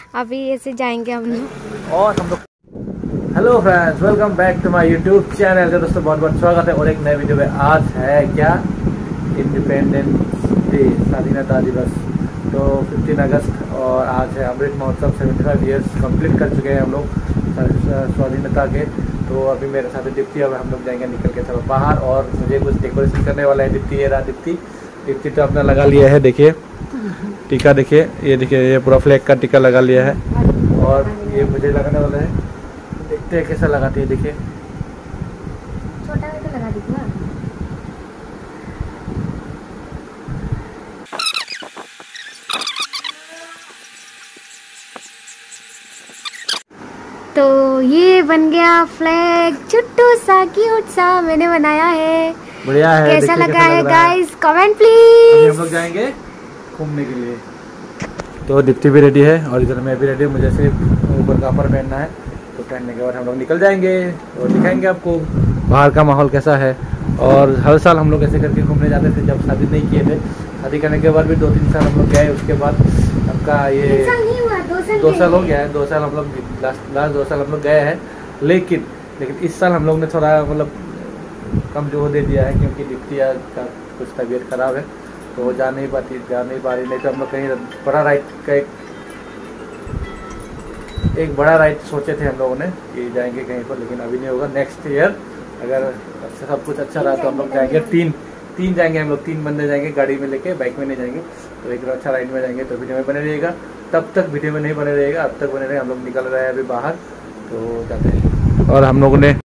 अभी ऐसे जाएंगे हम लोग। और हम लोग hello friends, welcome back to my YouTube channel. तो दोस्तों बहुत बहुत स्वागत है और एक नए वीडियो में। आज है क्या, इंडिपेंडेंस डे, स्वाधीनता दिवस। तो 15 अगस्त और आज है अमृत महोत्सव। 75 ईयर्स कंप्लीट कर चुके हैं हम लोग स्वाधीनता के। तो अभी मेरे साथ दीप्ति, अब हम लोग जाएंगे निकल के थोड़ा बाहर और मुझे कुछ डेकोरेशन करने वाला है। दीप्ति, ये रहा दीप्ति तो अपना लगा लिया है। देखिए टीका, देखिए ये पूरा फ्लैग का टीका लगा लिया है और ये मुझे लगाने वाला है। देखते हैं कैसा लगाती है। देखिए छोटा करके लगा दीजिए। तो ये बन गया फ्लैग, छुट्टू सा क्यूट सा मैंने बनाया है। बढ़िया है। कैसा लगा है गाइस, कमेंट प्लीज। हम लोग जाएंगे घूमने के लिए। तो दीप्ति भी रेडी है और इधर मैं भी रेडी हूँ। मुझे सिर्फ ऊपर का ऊपर पहनना है। तो पहनने के बाद हम लोग निकल जाएंगे और दिखाएंगे आपको बाहर का माहौल कैसा है। और हर साल हम लोग ऐसे करके घूमने जाते थे जब शादी नहीं किए थे। शादी करने के बाद भी 2-3 साल हम लोग गए। उसके बाद आपका ये 2 साल हो गया है। 2 साल हम लोग लास्ट 2 साल हम लोग गए हैं। लेकिन इस साल हम लोग ने थोड़ा मतलब कम जोर दे दिया है क्योंकि दीप्ति का कुछ तबीयत खराब है तो वो जा नहीं पा रही। नहीं तो हम लोग कहीं बड़ा राइड का एक बड़ा राइड सोचे थे हम लोगों ने कि जाएंगे कहीं पर, लेकिन अभी नहीं होगा। नेक्स्ट ईयर अगर अच्छा सब कुछ अच्छा रहा तो हम लोग जाएंगे। तीन जाएंगे हम लोग, 3 बंदे जाएंगे गाड़ी में लेके, बाइक में नहीं जाएंगे। तो एक अच्छा राइड में जाएंगे। तो वीडियो में बने रहिएगा। तब तक वीडियो में नहीं बने रहेगा, अब तक बने रहे। हम लोग निकल रहे हैं अभी बाहर, तो जाते हैं। और हम लोगों ने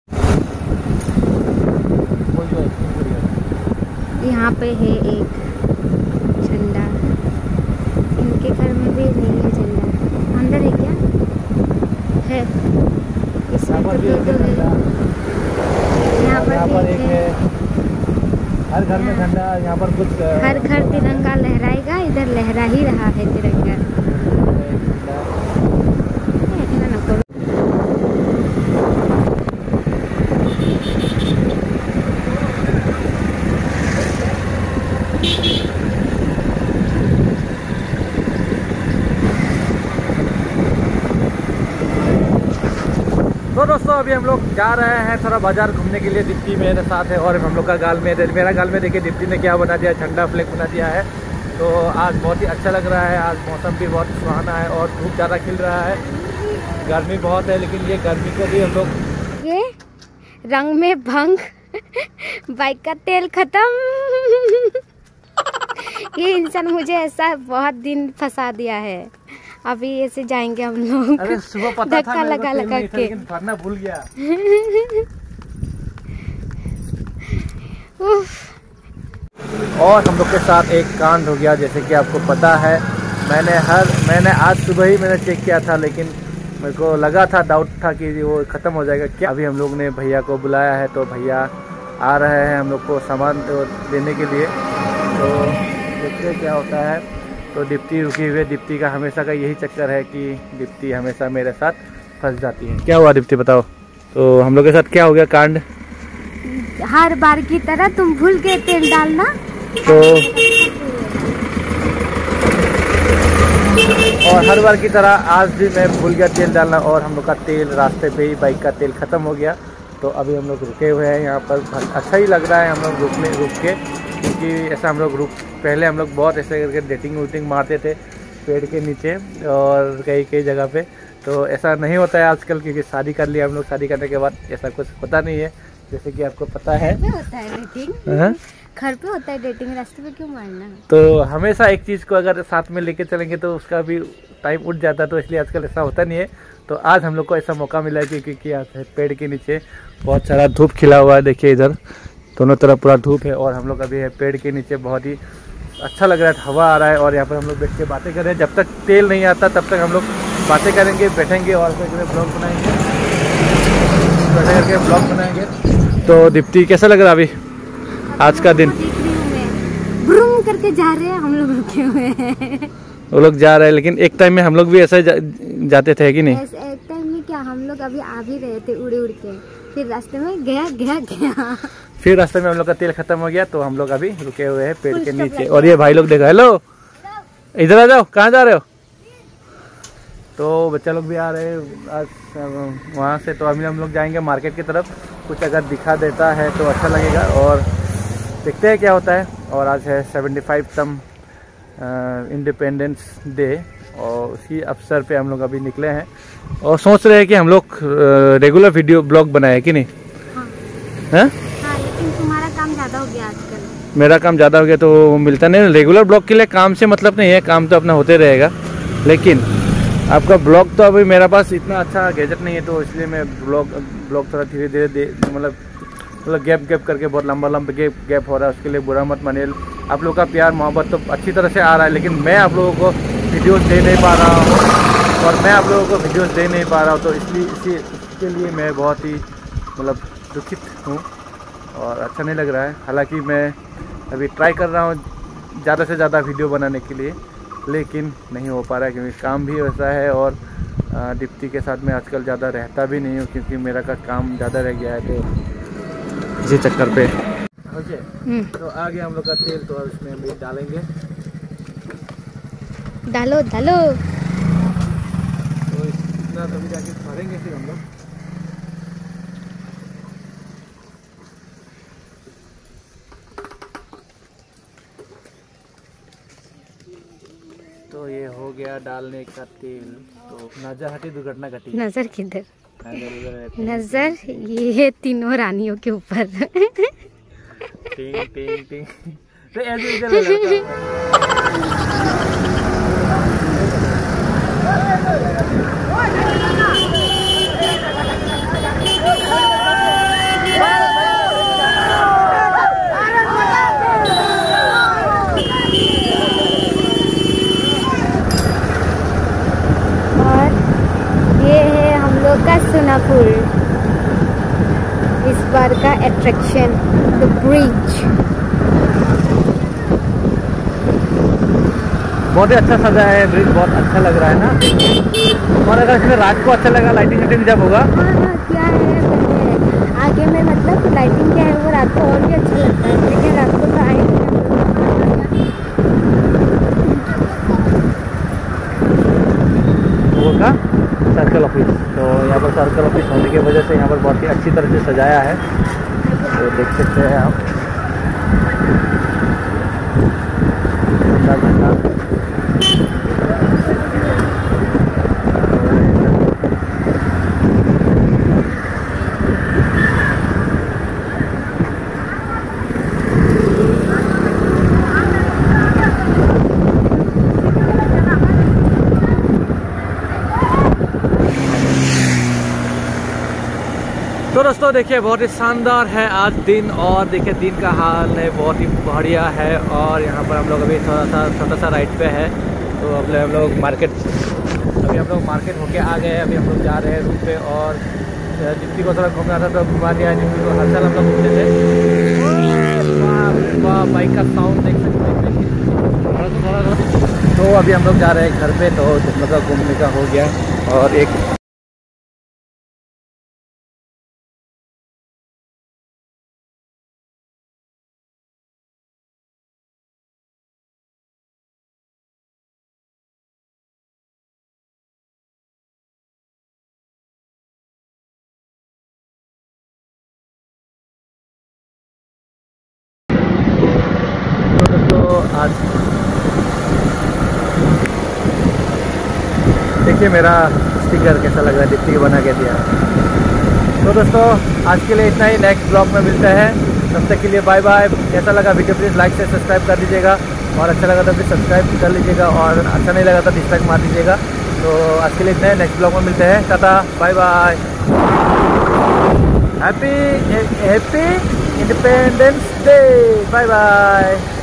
यहाँ पे है एक झंडा, इनके घर में भी नहीं है झंडा। अंदर है क्या है? इसमें तो है। यहाँ पर एक है। हर घर में झंडा, यहाँ पर कुछ हर घर तिरंगा लहराएगा। इधर लहरा ही रहा है तिरंगा। तो दोस्तों अभी हम लोग जा रहे हैं थोड़ा बाजार घूमने के लिए। दीप्ति मेरे साथ है और हम लोग का गाल में, मेरा गाल में देखिए दीप्ति ने क्या बना दिया, झंडा फ्लैग बना दिया है। तो आज बहुत ही अच्छा लग रहा है। आज मौसम भी बहुत सुहाना है और धूप ज़्यादा खिल रहा है। गर्मी बहुत है लेकिन ये गर्मी को भी हम लोग ये रंग में भंग बाइक का तेल खत्म। ये इंसान मुझे ऐसा बहुत दिन फंसा दिया है। अभी ऐसे जाएंगे हम लोग। अरे सुबह पता था लगा के, लेकिन भरना भूल गया। और हम लोग के साथ एक कांड हो गया, जैसे कि आपको पता है। मैंने आज सुबह ही मैंने चेक किया था, लेकिन मेरे को लगा था, डाउट था कि वो ख़त्म हो जाएगा क्या। अभी हम लोग ने भैया को बुलाया है तो भैया आ रहे हैं हम लोग को सामान देने के लिए। तो देखते क्या होता है। तो दीप्ति रुकी हुई है। दीप्ति का हमेशा का यही चक्कर है कि दीप्ति हमेशा मेरे साथ फंस जाती है। क्या हुआ दीप्ति बताओ। तो हम लोग के साथ क्या हो गया कांड। हर बार की तरह तुम भूल गए तेल डालना। तो और हर बार की तरह आज भी मैं भूल गया तेल डालना और हम लोग का तेल रास्ते पे ही बाइक का तेल ख़त्म हो गया। तो अभी हम लोग रुके हुए हैं यहाँ पर। अच्छा ही लग रहा है हम लोग रुक के, क्योंकि ऐसा हम लोग पहले हम लोग बहुत ऐसे करके डेटिंग मारते थे पेड़ के नीचे और कई जगह पे। तो ऐसा नहीं होता है आजकल, क्योंकि शादी कर लिया हम लोग। शादी करने के बाद ऐसा कुछ होता नहीं है, जैसे कि आपको पता है। होता है डेटिंग, घर पे होता है डेटिंग, रास्ते पे क्यों मारना। तो हमेशा एक चीज़ को अगर साथ में लेके चलेंगे तो उसका भी टाइम उठ जाता है। तो इसलिए आजकल ऐसा होता नहीं है। तो आज हम लोग को ऐसा मौका मिला है क्योंकि यहाँ पेड़ के नीचे बहुत सारा धूप खिला हुआ है। देखिए इधर दोनों तरफ पूरा धूप है और हम लोग अभी है पेड़ के नीचे। बहुत ही अच्छा लग रहा है, हवा आ रहा है और यहाँ पर हम लोग बैठ के बातें कर रहे हैं। जब तक तेल नहीं आता तब तक हम लोग बातें करेंगे, बैठेंगे और ब्लॉग बनाएंगे, बैठे करके ब्लॉग बनाएंगे। तो दीप्ति कैसा लग रहा है अभी आज का दिन। ब्रूम करके जा रहे हैं हम लोग, रुके हुए हैं। वो लोग जा रहे हैं, लेकिन एक टाइम में हम लोग भी ऐसा जाते थे कि नहीं। एक टाइम में क्या, हम लोग अभी आ भी रहे थे उड़ के, फिर रास्ते में गया। फिर रास्ते में हम लोग का तेल खत्म हो गया। तो हम लोग अभी रुके हुए हैं पेड़ के नीचे। और ये भाई लोग देखो, हेलो इधर आ जाओ, कहाँ जा रहे हो। तो बच्चा लोग भी आ रहे हैं आज वहाँ से। तो अभी हम लोग जाएंगे मार्केट की तरफ, कुछ अगर दिखा देता है तो अच्छा लगेगा और देखते हैं क्या होता है। और आज है 75th इंडिपेंडेंस डे और उसी अवसर पे हम लोग अभी निकले हैं और सोच रहे हैं कि हम लोग रेगुलर वीडियो ब्लॉग बनाए कि नहीं। हाँ लेकिन तुम्हारा काम ज़्यादा हो गया आजकल। मेरा काम ज़्यादा हो गया तो मिलता नहीं। रेगुलर ब्लॉग के लिए काम से मतलब नहीं है, काम तो अपना होते रहेगा, लेकिन आपका ब्लॉग तो अभी मेरे पास इतना अच्छा गैजेट नहीं है, तो इसलिए मैं ब्लॉग थोड़ा धीरे धीरे मतलब गैप करके बहुत लंबा गैप हो रहा है। उसके लिए बुरा मत मानिए। आप लोग का प्यार मोहब्बत तो अच्छी तरह से आ रहा है, लेकिन मैं आप लोगों को वीडियोस दे नहीं पा रहा हूँ और मैं आप लोगों को वीडियोस दे नहीं पा रहा हूँ, तो इसके लिए मैं बहुत ही मतलब दुखित हूँ और अच्छा नहीं लग रहा है। हालांकि मैं अभी ट्राई कर रहा हूँ ज़्यादा से ज़्यादा वीडियो बनाने के लिए, लेकिन नहीं हो पा रहा है क्योंकि काम भी वैसा है और दीप्ति के साथ मैं आजकल ज़्यादा रहता भी नहीं हूँ क्योंकि मेरा का काम ज़्यादा रह गया है, तो इसी चक्कर पे। ओके, तो आ गया हम लोग का तेल, तो इसमें हम डालेंगे। डालो तो इतना तभी जाके भरेंगे फिर हम लोग। तो ये हो गया डालने का तेल। तो नजर हटी दुर्घटना घटी। नजर किधर? नजर ये तीनों रानियों के ऊपर। टिंग टिंग टिंग। तो ऐसे ही चल सोनापुर इस बार का अट्रैक्शन द ब्रिज। बहुत ही अच्छा सजा है ब्रिज, बहुत अच्छा लग रहा है ना। और अगर इसमें रात को अच्छा लगा, लाइटिंग जब होगा। हाँ क्या है आगे में मतलब लाइटिंग क्या है वो रात को और भी अच्छा लगता है, लेकिन रात को तो आए वो का सर्कल ऑफिस। तो यहाँ पर सर्कल ऑफिस होने की वजह से यहाँ पर बहुत ही अच्छी तरह से सजाया है, तो देख सकते हैं आप। तो दोस्तों देखिए बहुत ही शानदार है आज दिन, और देखिए दिन का हाल है बहुत ही बढ़िया है। और यहाँ पर हम लोग अभी थोड़ा सा छोटा सा राइड पे है, तो अब हम लोग मार्केट होके आ गए हैं। अभी हम लोग जा रहे हैं रूम पे, और दीप्ति को थोड़ा घूमना था तो घुमा दिया। दीप्ति को हर साल हम लोग घूमते थे। वाह बाइक का साउंड देख सकते हैं। तो अभी हम लोग जा रहे हैं घर पे, तो मतलब घूमने का हो गया। और एक आज देखिए मेरा स्टिकर कैसा लग रहा है, दीप्ति के बना के दिया। तो दोस्तों आज के लिए इतना ही, नेक्स्ट ब्लॉग में मिलते हैं, तब तक के लिए बाय बाय। कैसा लगा वीडियो प्लीज़ लाइक से सब्सक्राइब कर दीजिएगा, और अच्छा लगा तो फिर सब्सक्राइब कर लीजिएगा, और अच्छा नहीं लगा तो डिसलाइक मार दीजिएगा। तो आज के लिए इतना ही, नेक्स्ट ब्लॉग में मिलते हैं। Tata bye bye. Happy independence day. Bye bye.